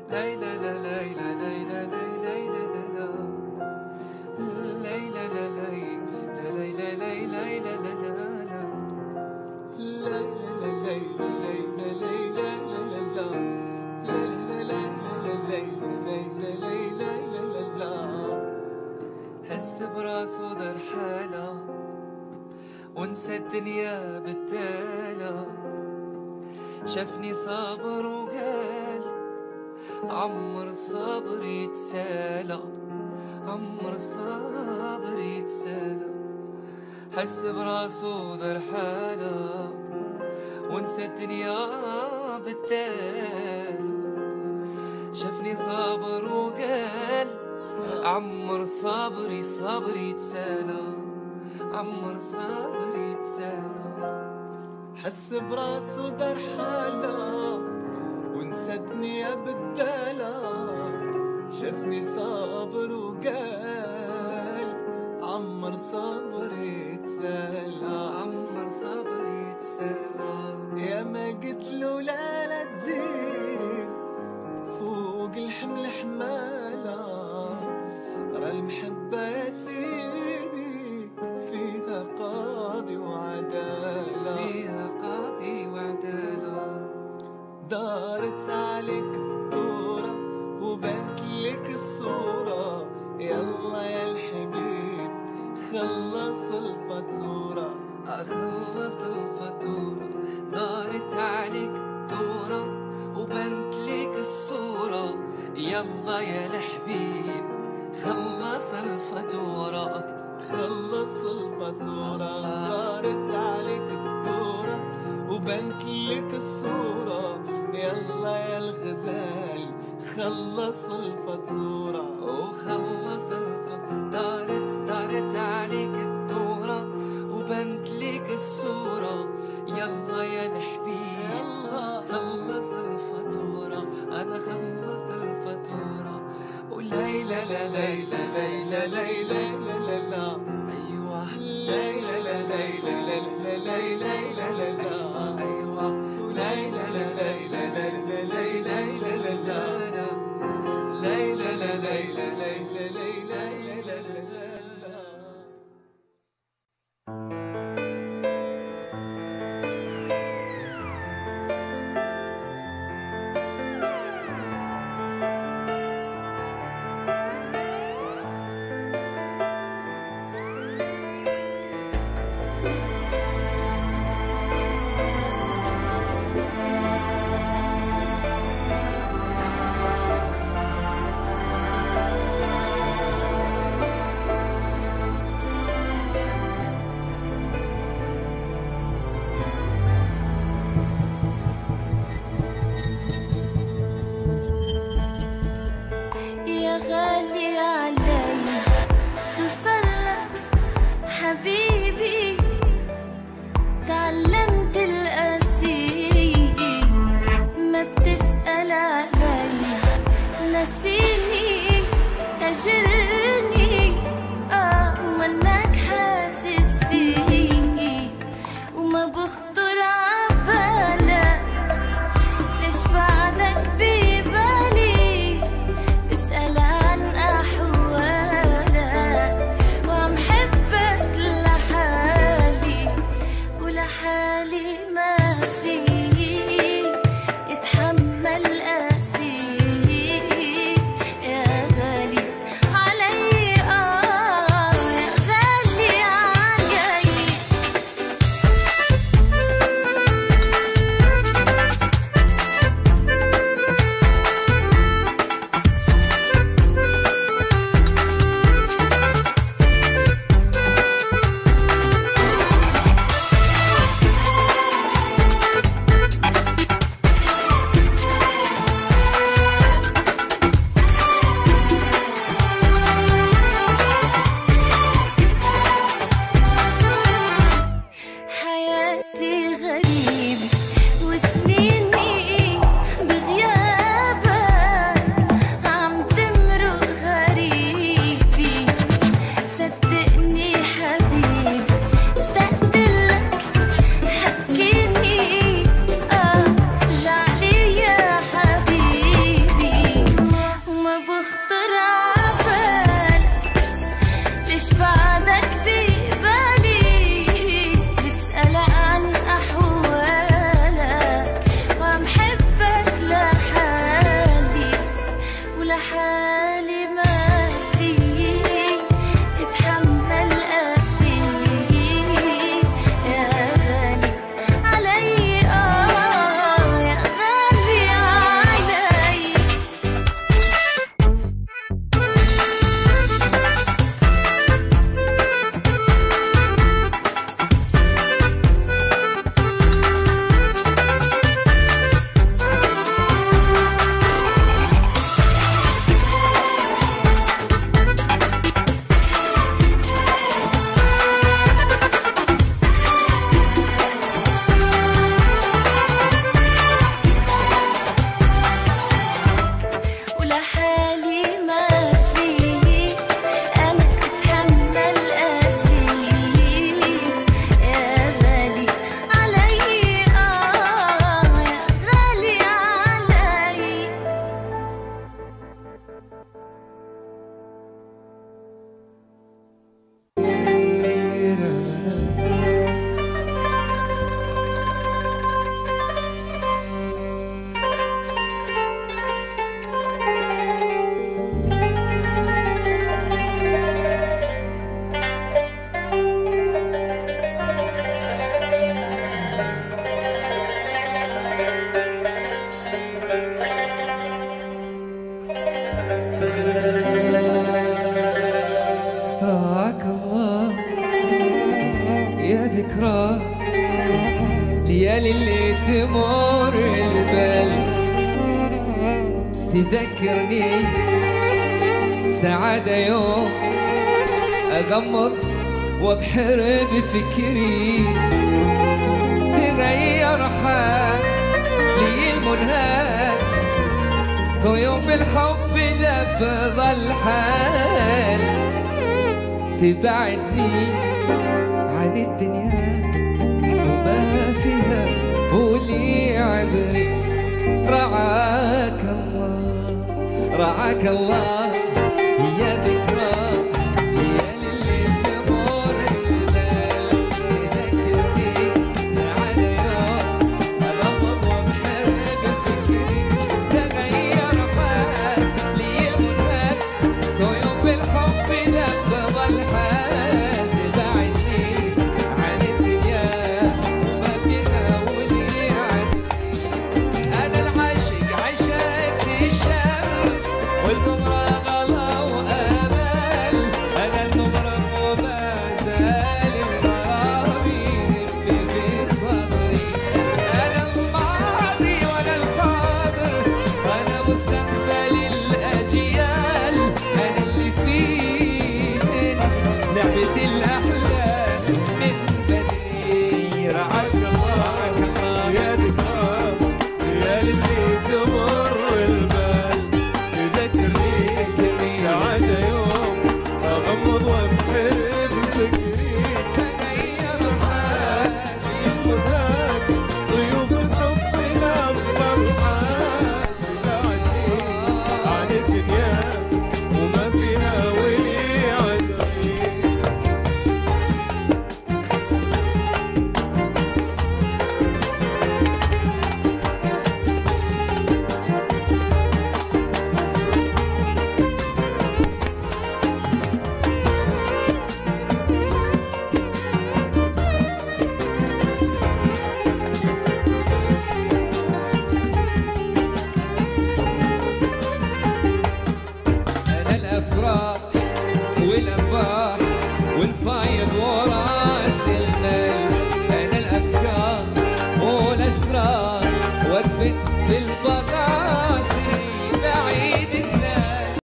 ليلى لا ليلى ليلى ليلى ليلى لا ليلى ليلى ليلى هز براسه دار حاله ونسى الدنيا بالتالة، شافني صابر وقال عمر صابر يتسالى، عمر صابر يتسالى. حس براسو دار حالة ونسى الدنيا بالتالة، شافني صابر وقال عمر صابري صابر يتسالى، عمر صابر يتسالى. حس براسو دار حالة ونسى الدنيا بالدالة، شافني صابر وقال عمر صابر يتسالى، عمر صابر يتسالى. يا ما قلت له لا تزيد فوق الحمل حمالة، رى المحبة يا سيدي فيها قاضي وعدالة، فيها قاضي وعدالة. دارت عليك الدورة وبانت لك الصورة، يلا يا الحبيب خلص الفاتورة، أخلص الفاتورة. دارت عليك الدورة وبنت لك الصورة، يلا يا الحبيب خلص الفاتورة، خلص الفاتورة. دارت عليك الدورة وبنت لك الصورة، يلا يا الغزال خلص الفاتورة، وخلص الفاتورة. دارت عليك الدورة وبنت لك الصورة، يلا يا الحبيب يلا خلص الفاتورة. أنا خلص الفاتورة. وليلى لا ليلى ليلى ليلى لا أيوة ليلى لا ليلى لا ليلى لا أيوة ليلى لا ليلى ليلى ليلى ليلى ليلى لا ليلى ليلى اللي تمر البال تذكرني سعادة يوم أغمض وابحر بفكري تغير حالي المنهار طيوف الحب لفظ الحال تبعدني عن الدنيا وما فيها ولي عذري رعاك الله رعاك الله